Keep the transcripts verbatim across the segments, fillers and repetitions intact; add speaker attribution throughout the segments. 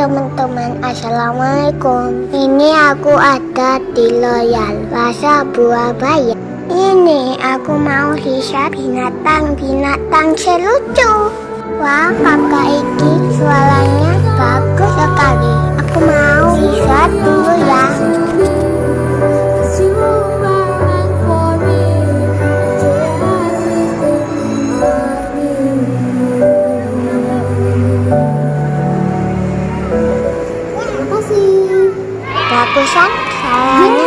Speaker 1: teman-teman, assalamualaikum. Ini aku ada di Loyal Plaza Surabaya. Ini aku mau lihat binatang-binatang selucu. Wah, kakak iki suaranya bagus sekali. Aku mau lihat dulu ya. Bagusan sayangnya.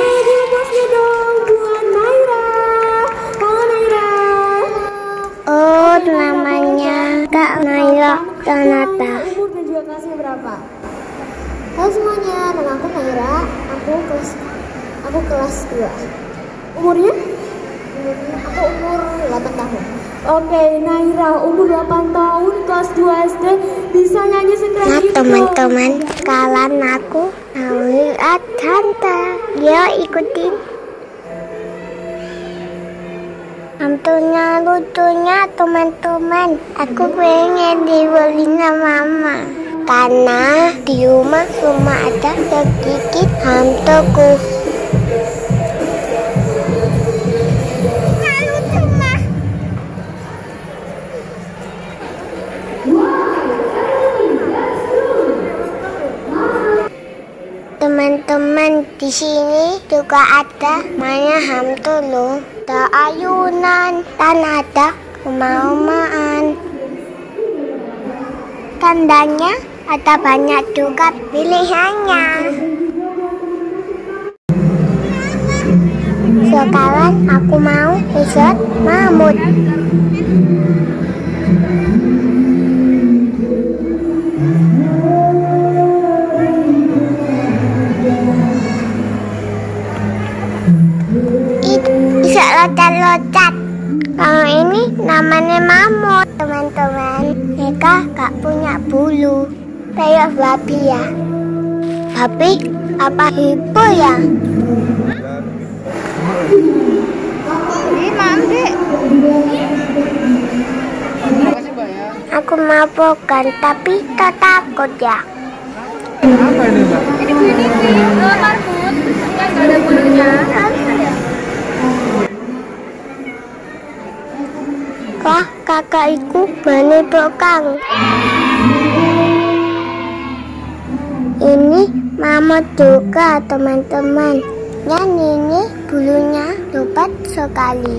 Speaker 1: Oh, namanya Kak Naira Tanata.
Speaker 2: Umur dan juga kelasnya berapa? Halo semuanya, nama aku Naira. Aku kelas aku kelas dua. Umurnya? Umurnya aku umur delapan tahun. Oke, Naira umur delapan tahun, kelas dua S D, bisa nyanyi sekeren
Speaker 1: Nah,
Speaker 2: gitu.
Speaker 1: teman-teman, kalian aku Naira Tanata. Dia ikutin. Hantunya lucunya teman-teman. Aku pengen dibeliin mama. Karena di rumah cuma ada sedikit hantuku. Teman-teman, di sini juga ada banyak hantu loh. Ada ayunan dan ada rumah-rumahan. Tandanya ada banyak juga pilihannya. Sekarang aku mau lihat mamut. Bisa loncat-loncat. Kalau ini namanya mamut, teman-teman. Mereka gak punya bulu kayak babi ya. Babi apa hipo ya? Ini mandi. Aku mabokan tapi tak takut ya.
Speaker 3: Apa ini, Mbak?
Speaker 2: Ini begini, oh, marmut, yang gak ada bulunya.
Speaker 1: Wah, kakak iku bani bokang. Ini mamut juga, teman-teman. Dan ini bulunya lebat sekali.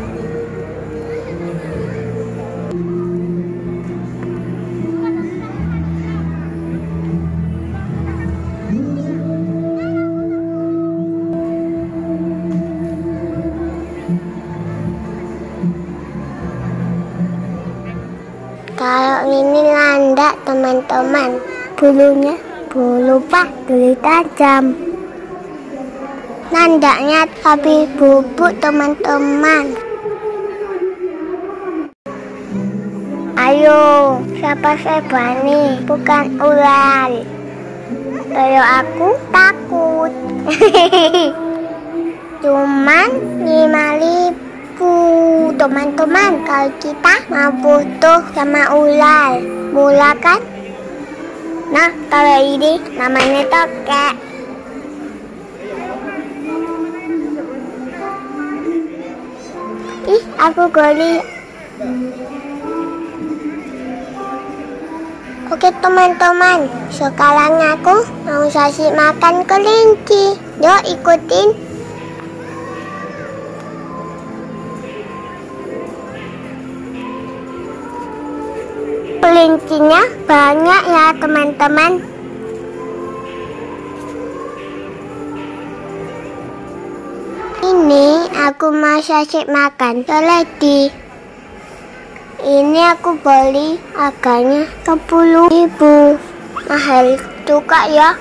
Speaker 1: Kalau ini landak, teman-teman, bulunya bulu bulu tajam. Landaknya tapi bubuk, teman-teman. Ayo, siapa saya berani, bukan ular. Kalau aku takut. Cuman lima ribu. Teman-teman, kalau kita mau butuh sama ular, mula kan? Nah, kalau ini namanya tokek. Ih, aku geli. Oke teman-teman, sekarang aku mau kasih makan kelinci. Yuk ikutin. Kelincinya banyak ya teman-teman. Ini aku mau kasih makan seledi. Ini aku beli harganya sepuluh ribu. Mahal juga ya.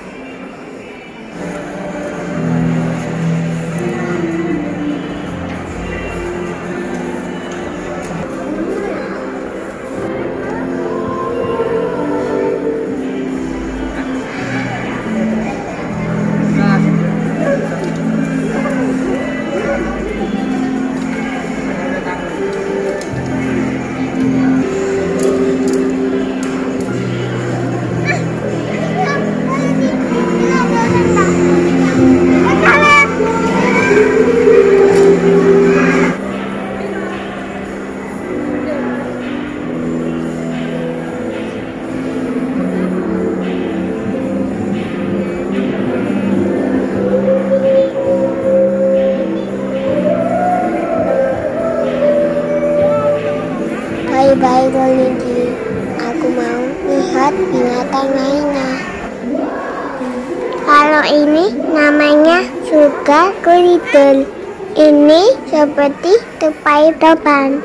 Speaker 1: ini namanya sugar glider. Ini seperti tupai teban.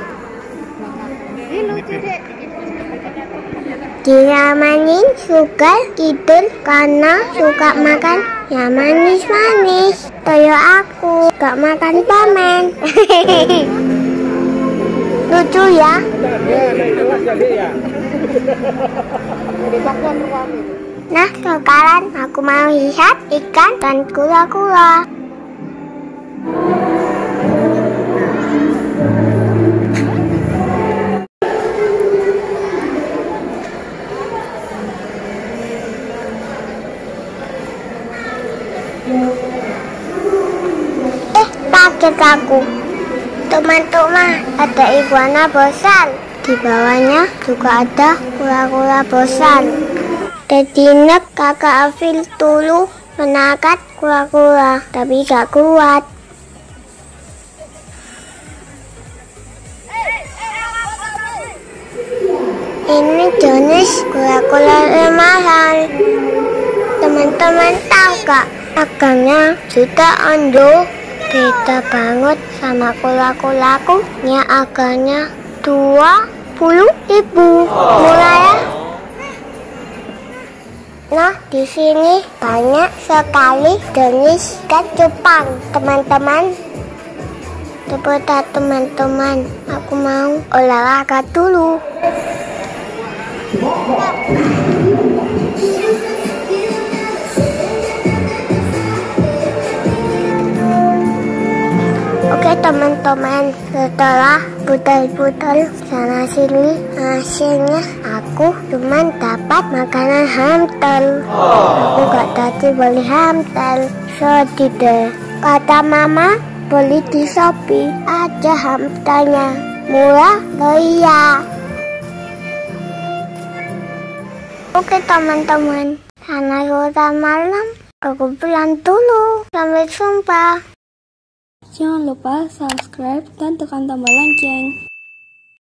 Speaker 1: Dinamain sugar glider karena suka makan yang manis-manis. Kayak aku gak makan permen. Lucu ya? Nah, sekarang aku mau lihat ikan dan kura-kura. Eh, kaget aku. Teman-teman, ada iguana bosan. Di bawahnya juga ada kura-kura bosan. Tadinya kakak Afil dulu menangkap kura-kura, tapi gak kuat. Ini jenis kura-kura remahan. Teman-teman tahu gak? Agaknya sudah ondo. Beda banget sama kura-kuraku yang agaknya dua puluh ribu. Mulai ya. Nah, di sini banyak sekali jenis ikan cupang, teman-teman. Sebentar teman-teman, aku mau olahraga dulu. Oke teman-teman, setelah putar-putar sana sini, hasilnya aku cuma dapat makanan hamster. Aku gak tadi beli hamster, sedih deh. Kata mama beli di Shopee aja hamsternya, murah iya. Oke teman-teman, karena sudah malam, aku pulang dulu. Sampai jumpa.
Speaker 4: Jangan lupa subscribe dan tekan tombol lonceng.